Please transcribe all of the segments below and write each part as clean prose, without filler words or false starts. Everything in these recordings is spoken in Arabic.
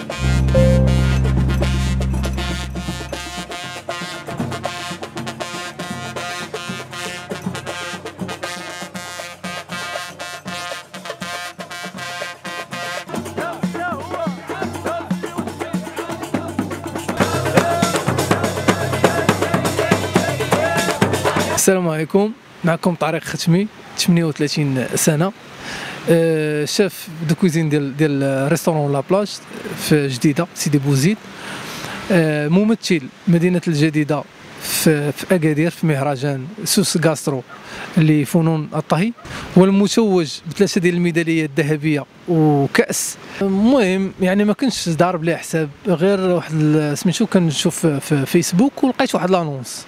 السلام عليكم، معكم طارق ختمي 38 سنه، شاف دو كوزين ديال ريستورون لا بلاج في جديده سيدي بوزيد، ممثل مدينه الجديده في اكادير في مهرجان سوس غاسترو لفنون الطهي، والمتوج بثلاثه ديال الميداليات الذهبيه وكاس. المهم يعني ما كنتش ضارب ليه حساب، غير واحد سميتو كنشوف في فيسبوك ولقيت واحد لانونس،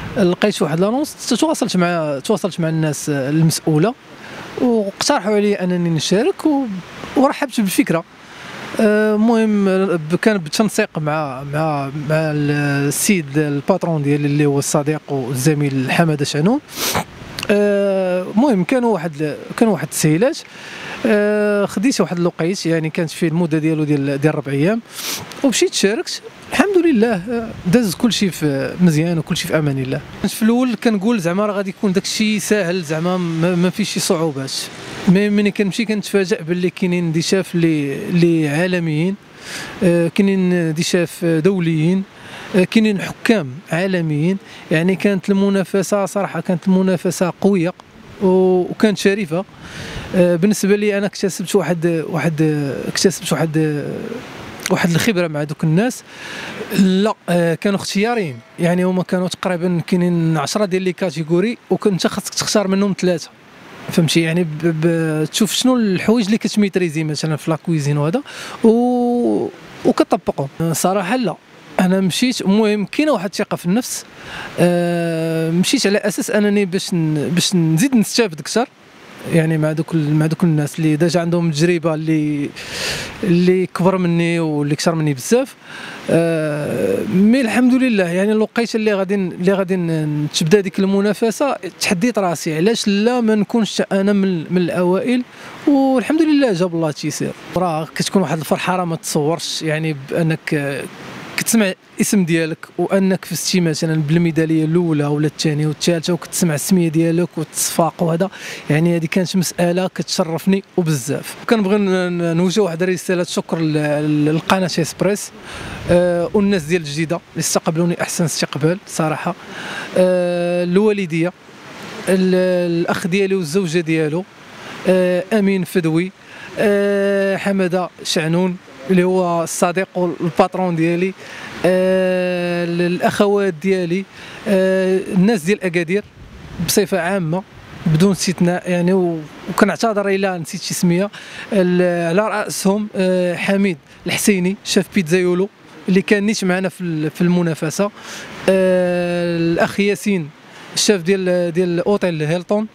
تواصلت مع الناس المسؤوله واقترحوا علي انني نشارك ورحبت بالفكره. المهم كان بالتنسيق مع السيد الباترون ديالي اللي هو الصديق والزميل حماده شعنون. المهم كانوا واحد التسهيلات، خديت واحد الوقيت يعني كانت فيه المده ديالو ديال 4 ايام ومشيت شاركت. الحمد لله داز كلشي في مزيان وكلشي في امان الله. في الاول كنقول زعما راه غادي يكون داكشي ساهل، زعما ما فيش شي صعوبات، ملي كنمشي كنتفاجئ باللي كاينين ضيافه اللي عالميين، كاينين ضيافه دوليين، كاينين حكام عالميين. يعني كانت المنافسه صراحه قويه وكانت شريفه. بالنسبه لي انا اكتسبت واحد الخبره مع دوك الناس. لا كانوا اختياريين، يعني هما كانوا تقريبا كاينين 10 ديال لي كاتيجوري وكنت خاصك تختار منهم 3، فهمتي؟ يعني تشوف شنو الحوايج اللي كتميتريزي مثلا في لا كويزين وهذا وكطبقهم. صراحه لا، انا مشيت. المهم كاينه واحد الثقه في النفس، مشيت على اساس انني باش نزيد نستافد اكثر، يعني مع دوك الناس اللي ديجا عندهم تجربه اللي كبر مني واللي اكثر مني بزاف. مي الحمد لله يعني الوقيته اللي غادي تبدا ديك المنافسه تحديت راسي علاش لا ما نكونش انا من الاوائل، والحمد لله جاب الله التيسير. راه كتكون واحد الفرحه راه ما تصورش، يعني بانك كتسمع الاسم ديالك وانك فزتي مثلا بالميداليه الاولى ولا الثانيه والثالثه وكتسمع السميه ديالك والتصفاق وهذا، يعني هذه كانت مساله كتشرفني وبزاف. كنبغي نوجه واحد رساله شكر للقناه اسبريس والناس ديال الجديده اللي استقبلوني احسن استقبال صراحه، الوالديه، الاخ ديالي والزوجه ديالو امين فدوي، حماده شعنون اللي هو الصديق والباترون ديالي، الاخوات ديالي، الناس ديال اكادير بصفه عامه بدون استثناء يعني. وكنعتذر الا نسيت شي سميه، على راسهم حميد الحسيني شاف بيتزا يولو اللي كان نيت معنا في المنافسه، الاخ ياسين الشاف ديال اوتيل هيلتون.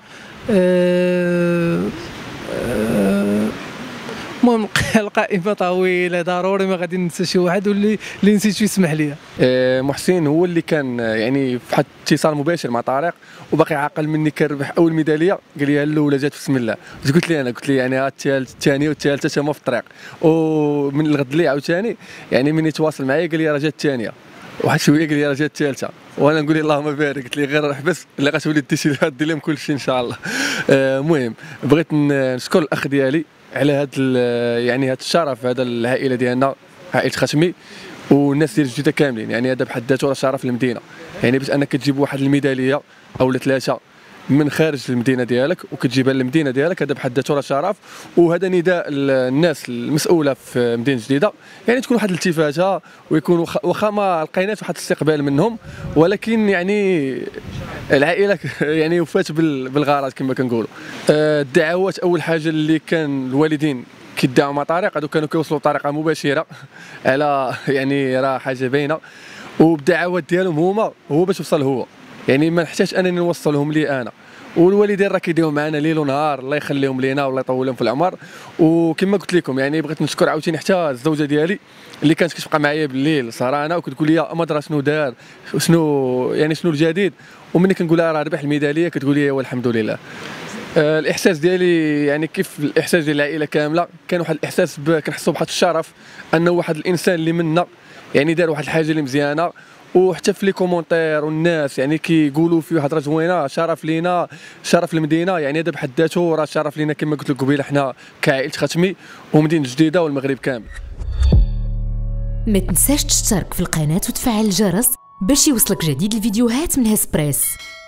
المهم القائمه طويله، ضروري ما غادي ننسى شي واحد، واللي نسيت يسمح لي. محسن هو اللي كان يعني في واحد اتصال مباشر مع طارق وباقي عاقل مني كنربح اول ميداليه، قال لي الاولى جات بسم الله. قلت لي يعني الثانيه والثالثه تما في الطريق، ومن الغد لي عاوتاني يعني من يتواصل معايا قال لي راه جات الثانيه، واحد شويه قال لي راه جات الثالثه، وانا نقول اللهم بارك. قلت لي غير حبس اللي غتولي دير لهم كل شيء ان شاء الله. المهم بغيت نشكر الاخ ديالي على هذا يعني هذا الشرف، هذا العائله ديالنا عائله ختمي والناس ديال الجديده كاملين. يعني هذا بحد ذاته راه شرف للمدينه، يعني باش انك تجيب واحد الميداليه او 3 من خارج المدينه ديالك وكتجيبها للمدينه ديالك، هذا بحد ذاته راه شرف. وهذا نداء للناس المسؤوله في مدينه جديده، يعني تكون واحد الالتفاته ويكون واخا ما لقيناش واحد الاستقبال منهم، ولكن يعني العائله يعني وفات بالغرض كما كنقولوا. الدعوات اول حاجه اللي كان الوالدين كيدعوا مع طارق، هادو كانوا كيوصلوا بطريقه مباشره على يعني راه حاجه باينه، وبالدعوات ديالهم هو باش وصل هو، يعني ما نحتاج انني نوصلهم لي انا. والوالدين راه كيديروا معنا ليل ونهار، الله يخليهم لينا والله يطول لهم في العمر. وكما قلت لكم يعني بغيت نشكر عاوتاني حتى الزوجه ديالي اللي كانت كتبقى معايا بالليل سهرانه وكتقول لي ما درا شنو دار، شنو الجديد، وملي كنقول لها راه ربح الميداليه كتقول لي والحمد لله. الاحساس ديالي يعني كيف الاحساس ديال العائله كامله، كان واحد الاحساس كنحسوا بواحد الشرف انه واحد الانسان اللي منا يعني دار واحد الحاجه اللي مزيانه. وحتى في لي كومونتير والناس يعني كيقولوا فيه هضره زوينه، شرف لينا، شرف المدينه. يعني هذا بحد ذاته راه شرف لينا كما قلت لك قبيله، حنا كعائله ختمي ومدينه جديده والمغرب كامل. ما تنساش تشترك في القناه وتفعل الجرس باش يوصلك جديد الفيديوهات من هسبريس.